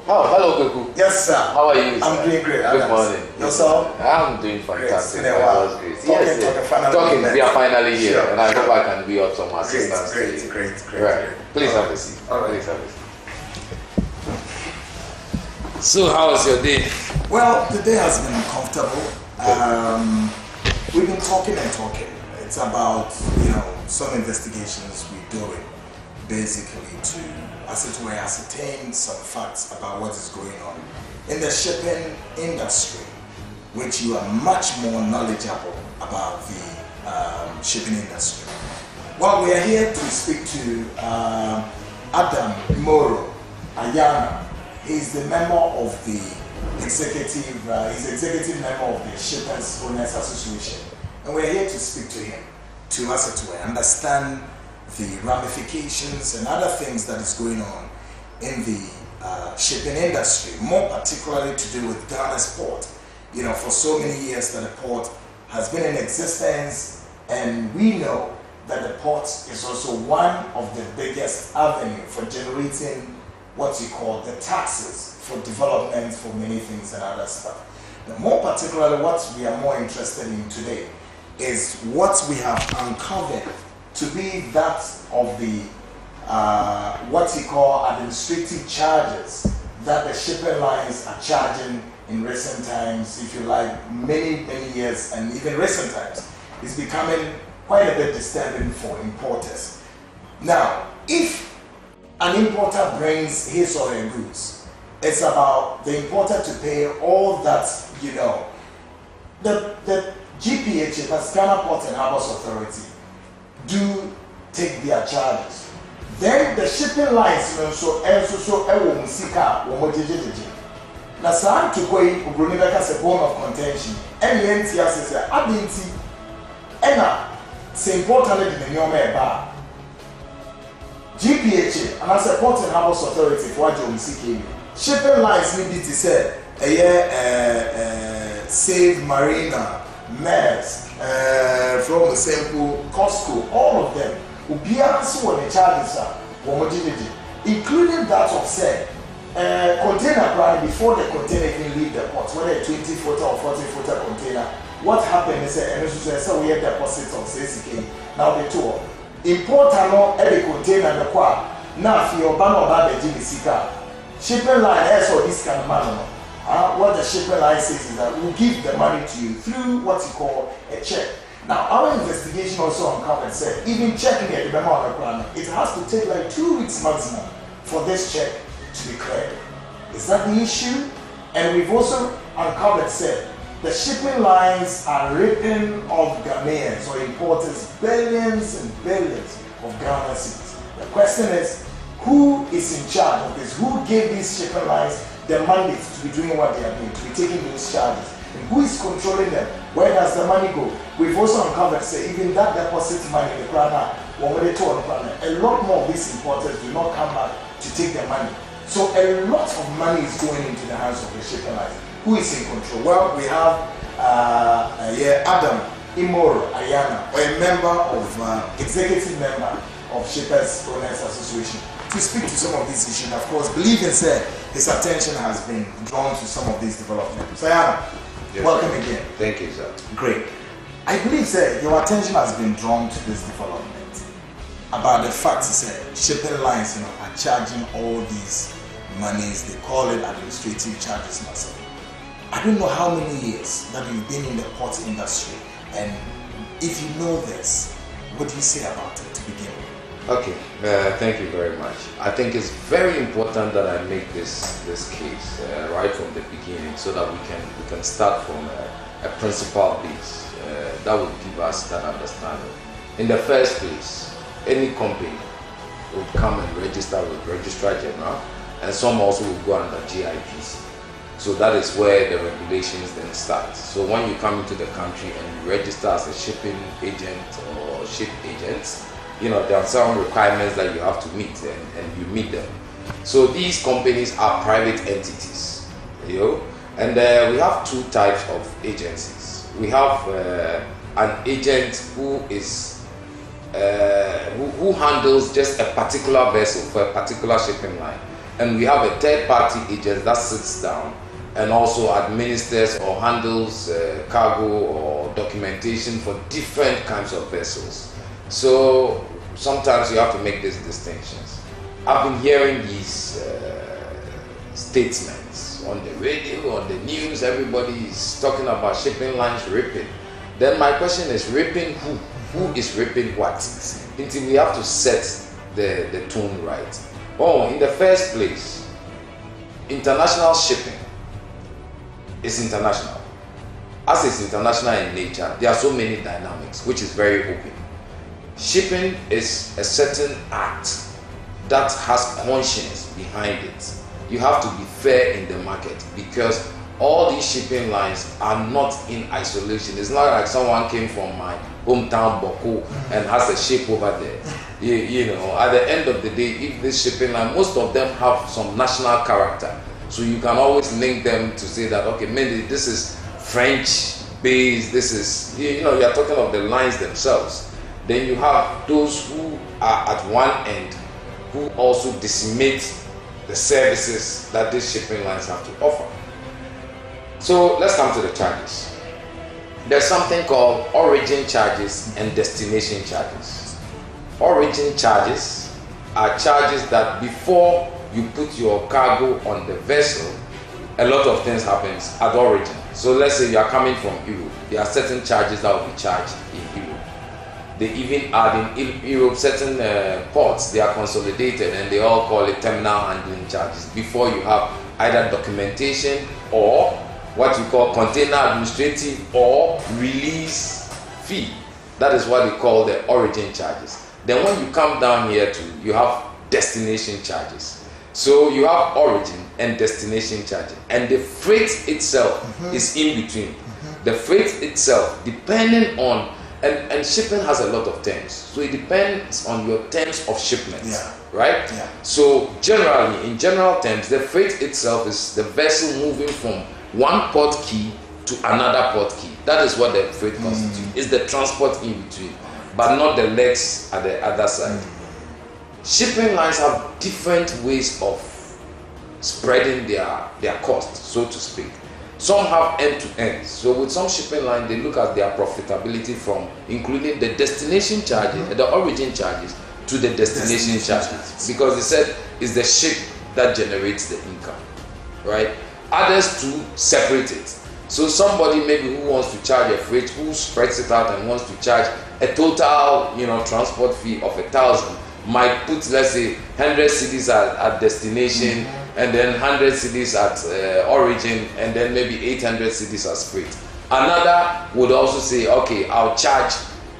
Oh, hello, Kwaku. Yes, sir. How are you? I'm doing great. Good morning. Yourself? I'm doing fantastic. Great. Yes, Talking. We are finally here, sure. and I hope I can be of some assistance. Great. Right. Please have a seat. All right. Please have a seat. So, how was your day? Well, the day has been comfortable. We've been talking. It's about, some investigations we're doing, basically to ascertain some facts about what is going on in the shipping industry, which you are much more knowledgeable about the shipping industry. Well, we are here to speak to Imoro, Ayana. He's the member of the executive member of the Shippers Owners Association, and we're here to speak to him to understand the ramifications and other things that is going on in the shipping industry, more particularly to do with Ghana's port. For so many years that the port has been in existence, and we know that the port is also one of the biggest avenue for generating what you call the taxes for development, for many things and other stuff. But more particularly, what we are more interested in today is what we have uncovered to be that of the what you call administrative charges that the shipping lines are charging in recent times, if you like, many years, and even recent times, is becoming quite a bit disturbing for importers. Now, if an importer brings his or her goods, it's about the importer to pay all that, the GPHA, that's Ghana Port and Harbours Authority, do take their charges. Then the shipping lines, now, some to go in as a bone of contention, and the NTS is a abinti, and same important in the new bar. GPHA, and as a Port and Harbours Authority for Jones shipping lines needed to say, Save Marina, Maersk, from Sempo, Costco, all of them will be answered when the charges are, including that of said container brand before the container even leave the port, whether a 20-footer or 40-footer container. What happened is that we have deposits of 60K. Now the tour. Importer no every container the qua. Now if your ban or bad the Sika. Shipping line has all this kind of money. What the shipping line says is that we'll give the money to you through what you call a check. Now our investigation also uncovered said even checking it, remember on the plan, it has to take like 2 weeks maximum for this check to be cleared. Is that the issue? And we've also uncovered said the shipping lines are ripping off Ghanaians or importers billions and billions of Ghana cedis. The question is, who is in charge of this? Who gave these shipping lines the mandate to be doing what they are doing, to be taking those charges? And who is controlling them? Where does the money go? We've also uncovered, say, even that deposit money in the Krana, a lot more of these importers do not come back to take their money. So a lot of money is going into the hands of the shipping lines. Who is in control? Well, we have Imoro, Ayana, a member of, executive member of Shippers Owners Association, to speak to some of these issues. Of course, believe and say his attention has been drawn to some of these developments. Ayana, yes, welcome again. Thank you, sir. Great. I believe, sir, your attention has been drawn to this development about the fact that shipping lines, are charging all these monies. They call it administrative charges myself. I don't know how many years that you've been in the port industry, and if you know this, what do you say about it to begin with? Okay, thank you very much. I think it's very important that I make this case right from the beginning, so that we can start from a principal base that will give us that understanding. In the first place, any company will come and register with Registrar General, and some also will go under GIPC. So that is where the regulations then start. So when you come into the country and you register as a shipping agent or ship agent, there are some requirements that you have to meet, and you meet them. So these companies are private entities, and we have two types of agencies. We have an agent who is who handles just a particular vessel for a particular shipping line. and we have a third-party agent that sits down and also administers or handles cargo or documentation for different kinds of vessels. So sometimes you have to make these distinctions. I've been hearing these statements on the radio, on the news. Everybody is talking about shipping lines ripping. Then my question is, ripping who? Who is ripping what? Until we have to set the tone right. Oh, in the first place, international shipping is international. As it's international in nature, there are so many dynamics, which is very open. Shipping is a certain act that has conscience behind it. You have to be fair in the market, because all these shipping lines are not in isolation. It's not like someone came from my hometown Boko and has a ship over there. You know, at the end of the day, if this shipping line, most of them have some national character. So you can always link them to say that, okay, maybe this is French based, this is, you know, you're talking of the lines themselves. Then you have those who are at one end who also decimate the services that these shipping lines have to offer. So let's come to the charges. There's something called origin charges and destination charges. Origin charges are charges that before you put your cargo on the vessel, a lot of things happens at origin. So let's say you are coming from Europe. There are certain charges that will be charged in Europe. They even add in Europe certain ports, they are consolidated and they all call it terminal handling charges before you have either documentation or what you call container administrative or release fee. That is what they call the origin charges. Then when you come down here you have destination charges. So you have origin and destination charges, and the freight itself is in between. The freight itself, depending on, and shipping has a lot of terms, so it depends on your terms of shipment, right? Yeah. So generally, in general terms, the freight itself is the vessel moving from one port key to another port key. That is what the freight constitutes. It's the transport in between, but not the legs at the other side. Shipping lines have different ways of spreading their cost, so to speak. Some have end-to-end. So with some shipping line, they look at their profitability from including the destination charges, the origin charges, to the destination charges, because they said it's the ship that generates the income, right? Others too separate it. So somebody maybe who wants to charge a freight, who spreads it out and wants to charge a total, transport fee of 1,000, might put, let's say, 100 cedis at destination, and then 100 cedis at origin, and then maybe 800 cedis as freight. Another would also say, okay, I'll charge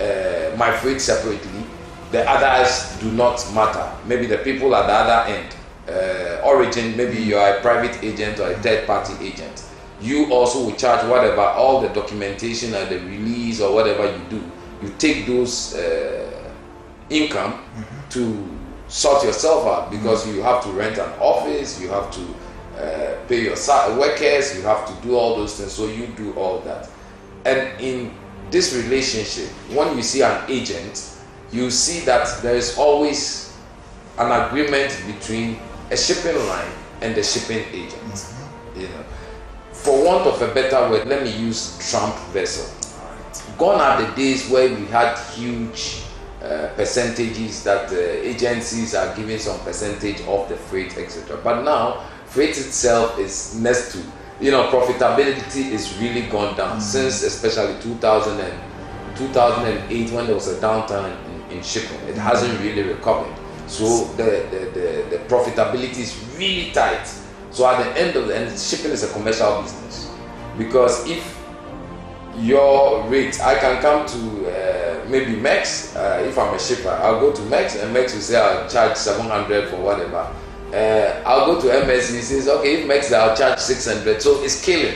my freight separately. The others do not matter. Maybe the people at the other end, origin, maybe you are a private agent or a third-party agent. You also will charge whatever, all the documentation and the release or whatever you do. You take those income to sort yourself out, because you have to rent an office, you have to pay your workers, you have to do all those things, so you do all that. And in this relationship, when you see an agent, you see that there is always an agreement between a shipping line and the shipping agent. For want of a better word, let me use tramp vessel. Gone are the days where we had huge percentages that agencies are giving some percentage of the freight, etc. But now freight itself is next to, profitability is really gone down since especially 2000 and 2008, when there was a downturn in shipping. It hasn't really recovered. So the profitability is really tight. So at the end of the end, shipping is a commercial business, because if your rate, I can come to maybe Mex, if I'm a shipper, I'll go to Mex, and Mex will say I'll charge 700 for whatever. I'll go to MS, he says, okay, if Mex, I'll charge 600. So it's killing,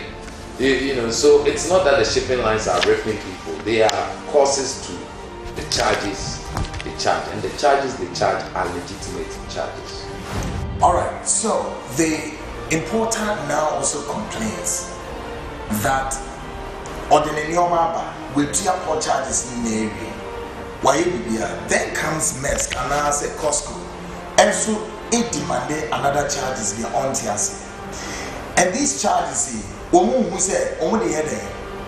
so it's not that the shipping lines are ripping people. They are causes to the charges they charge, and the charges they charge are legitimate charges. All right, so the importer now also complains that ordinary with port charges in the area. Then comes Maersk and I say Costco, and so it demanded another charges they on TRC. And these charges, who said, only heading.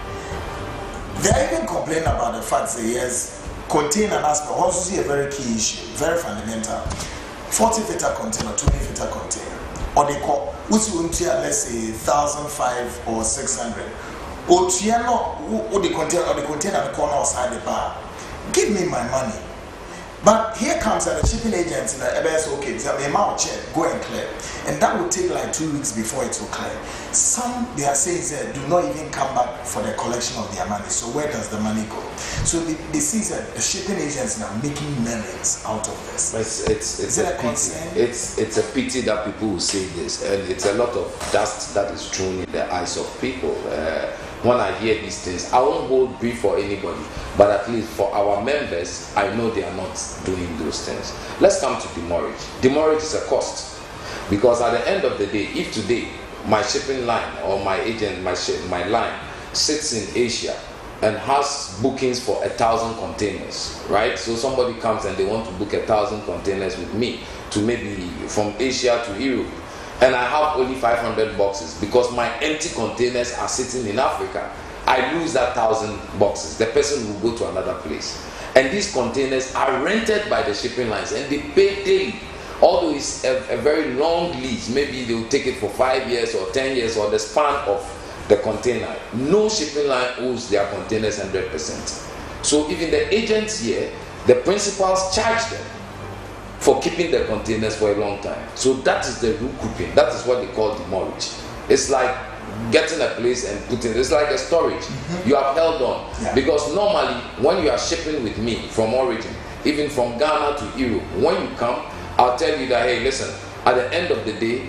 They even complain about the fact that yes, container aspect also a very key issue, very fundamental. 40-footer container, 20-footer container, or they call which you let's say 1,500 or 600. Or the container the corner outside the bar. Give me my money. But here comes the shipping agents in the EBS, okay, tell me amount check, go and clear. And that will take like 2 weeks before it will clear. Some, they are saying that do not even come back for the collection of their money. So where does the money go? So they see that the shipping agents are making millions out of this. It's a pity. It's a pity that people will say this, and it's a lot of dust that is thrown in the eyes of people. When I hear these things, I won't hold brief for anybody, but at least for our members, I know they are not doing those things. Let's come to demurrage. Demurrage is a cost, because at the end of the day, if today my shipping line or my agent, my line sits in Asia and has bookings for 1,000 containers, right? So somebody comes and they want to book 1,000 containers with me to maybe from Asia to Europe, and I have only 500 boxes because my empty containers are sitting in Africa, I lose that 1,000 boxes. The person will go to another place. And these containers are rented by the shipping lines and they pay daily. Although it's a very long lease, maybe they will take it for 5 years or 10 years or the span of the container. No shipping line owes their containers 100%. So even the agents here, the principals charge them for keeping the containers for a long time. So that is the recouping. That is what they call demurrage. It's like getting a place and putting, it's like a storage. You have held on. Yeah. Because normally when you are shipping with me from origin, even from Ghana to Europe, when you come, I'll tell you that, hey, listen, at the end of the day,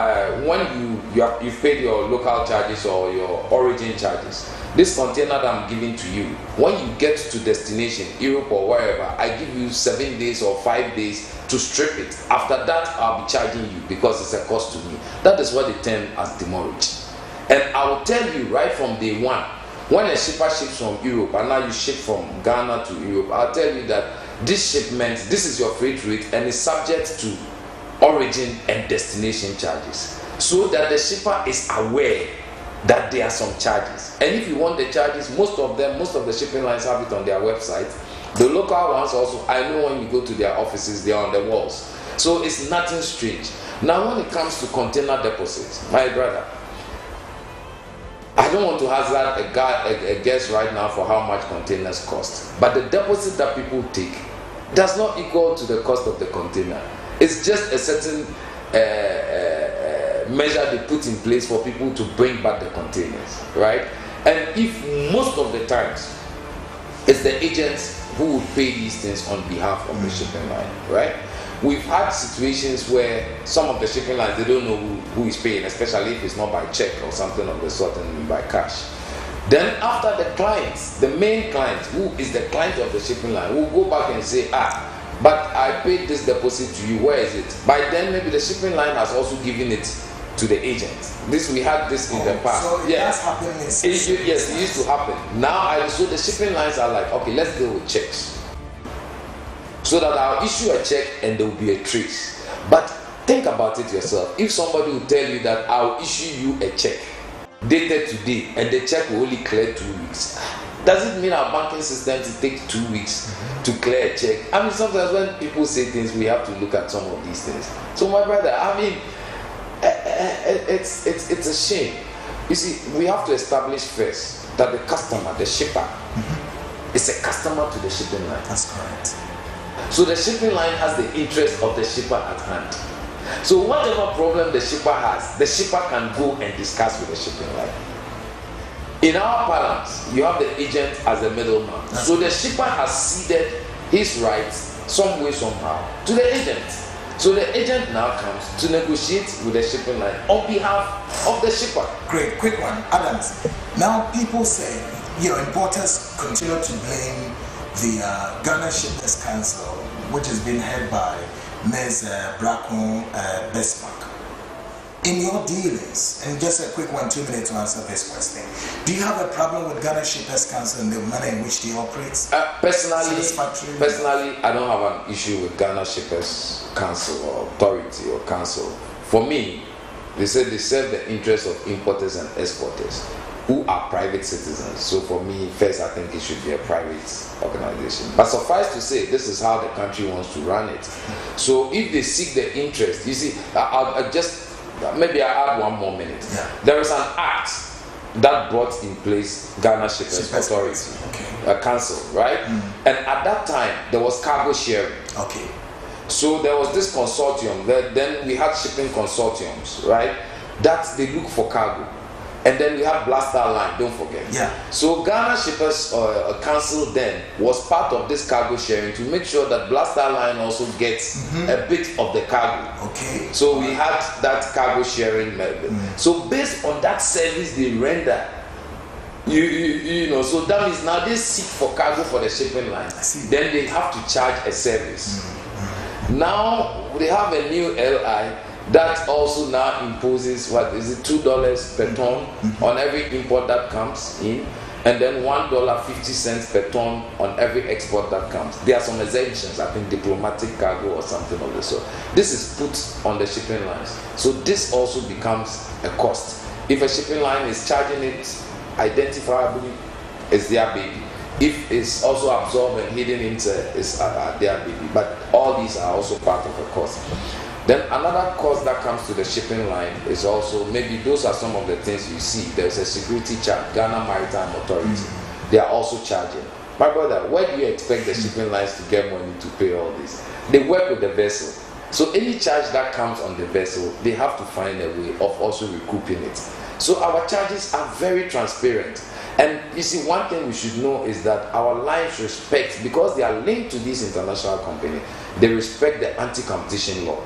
when you've paid your local charges or your origin charges, this container that I'm giving to you, when you get to destination, Europe or wherever, I give you 7 days or 5 days to strip it. After that, I'll be charging you because it's a cost to me. That is what they term as demurrage. And I will tell you right from day one, when a shipper ships from Europe and now you ship from Ghana to Europe, I'll tell you that this shipment, this is your freight rate and is subject to origin and destination charges, so that the shipper is aware that there are some charges. And if you want the charges, most of the shipping lines have it on their website. The local ones also, I know when you go to their offices, they are on the walls. So it's nothing strange. Now when it comes to container deposits, my brother, I don't want to hazard a guess right now for how much containers cost, but the deposit that people take does not equal to the cost of the container. It's just a certain measure they put in place for people to bring back the containers, right? And if most of the times it's the agents who would pay these things on behalf of the shipping line, right? We've had situations where some of the shipping lines, they don't know who is paying, especially if it's not by check or something of the sort and by cash. Then after the clients, the main client, who is the client of the shipping line, will go back and say, but I paid this deposit to you, where is it? By then maybe the shipping line has also given it to the agent. We had this in the past. So yes, that's happening. Yes, it used to happen. Now, so the shipping lines are like, okay, let's deal with checks. So that I'll issue a check and there will be a trace. But think about it yourself. If somebody will tell you that I'll issue you a check dated today and the check will only clear 2 weeks, does it mean our banking system to take 2 weeks to clear a check? I mean, sometimes when people say things, we have to look at some of these things. So my brother, I mean, it's a shame. You see, we have to establish first that the customer, the shipper, is a customer to the shipping line. That's correct. So the shipping line has the interest of the shipper at hand. So whatever problem the shipper has, the shipper can go and discuss with the shipping line. In our parlance, you have the agent as the middleman. So the shipper has ceded his rights some way, somehow to the agent. So the agent now comes to negotiate with the shipping line on behalf of the shipper. Great, quick one, Adams. Now people say, importers continue to blame the Ghana Shippers Council, which has been head by Ms. Brackon Besmark. In your dealings, and just a quick 2 minutes to answer this question, do you have a problem with Ghana Shippers Council and the manner in which they operate? Personally, I don't have an issue with Ghana Shippers Council or authority or council. For me, they said they serve the interests of importers and exporters who are private citizens. So for me, first, I think it should be a private organization. But suffice to say, this is how the country wants to run it. So if they seek the interest, you see, I'll just, maybe I add 1 more minute. Yeah. There is an act that brought in place Ghana Shippers Authority, a council, right? And at that time, there was cargo sharing. Okay. So there was this consortium. Then we had shipping consortiums, right? That they look for cargo. And then we have Blaster Line, don't forget. Yeah. So Ghana Shippers Council then was part of this cargo sharing to make sure that Blaster Line also gets a bit of the cargo. Okay. So we had that cargo sharing method. So based on that service they render, you know, so that means now they seek for cargo for the shipping line. Then they have to charge a service. Now they have a new LI that also now imposes, what is it, $2 per ton on every import that comes in, and then $1.50 per ton on every export that comes. There are some exemptions, I think diplomatic cargo or something of the sort. This is put on the shipping lines. So this also becomes a cost. If a shipping line is charging it identifiably, it's their baby. If it's also absorbed and hidden into it's their baby. But all these are also part of a cost. Then another cost that comes to the shipping line is also, maybe those are some of the things you see. There's a security charge, Ghana Maritime Authority. They are also charging. My brother, where do you expect the shipping lines to get money to pay all this? They work with the vessel. So any charge that comes on the vessel, they have to find a way of also recouping it. So our charges are very transparent. And you see, one thing we should know is that our lines respect, because they are linked to this international company, they respect the anti-competition law.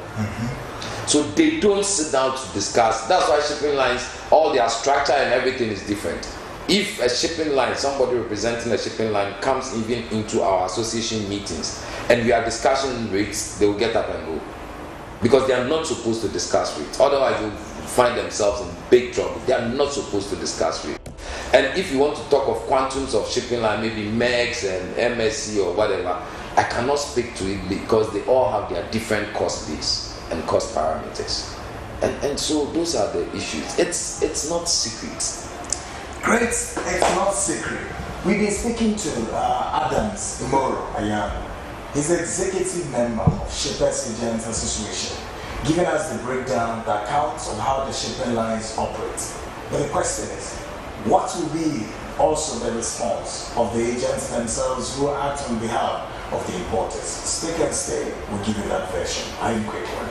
So they don't sit down to discuss. That's why shipping lines, all their structure and everything is different. If a shipping line, somebody representing a shipping line comes even into our association meetings and we are discussing rates, they will get up and go. Because they are not supposed to discuss rates. Otherwise, they will find themselves in big trouble. They are not supposed to discuss rates. And if you want to talk of quantums of shipping line, maybe MEX and MSC or whatever, I cannot speak to it because they all have their different cost base and cost parameters. And so those are the issues. It's not secret. Great, it's not secret. We've been speaking to Adams Imoro, Ayana. He's the executive member of Shippers Agents Association, giving us the breakdown, the accounts of how the shipping lines operate. But the question is, what will be also the response of the agents themselves who act on behalf of the importers? Stick and stay, we'll give you that version. I'm Kwaku.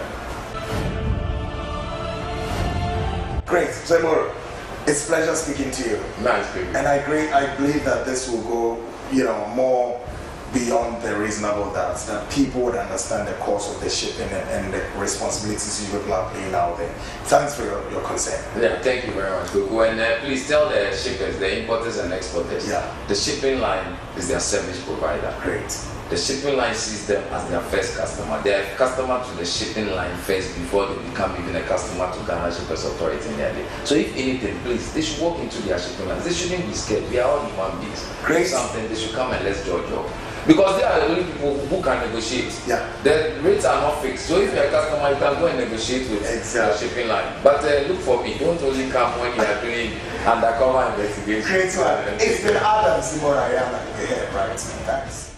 Great, so Imoro, it's a pleasure speaking to you. Nice, baby. And I believe that this will go, more beyond the reasonable doubt, that people would understand the cost of the shipping and the responsibilities you people are playing out there. Thanks for your concern. Yeah, thank you very much, Kwaku. And please tell the shippers, the importers and exporters, the shipping line is their service provider. Great. The shipping line sees them as their first customer. They are a customer to the shipping line first before they become even a customer to Ghana Shippers Authority in their day. So if anything, please, they should walk into their shipping lines. They shouldn't be scared. We are all human beings. Great. Something, they should come and let's judge up. Because they are the only people who can negotiate. Yeah. The rates are not fixed. So if you're a customer, you can go and negotiate with your shipping line. But look for me. Don't only come when you are doing undercover investigation. Great one. It's been Adams Imoro, Ayana. Yeah, right. Thanks.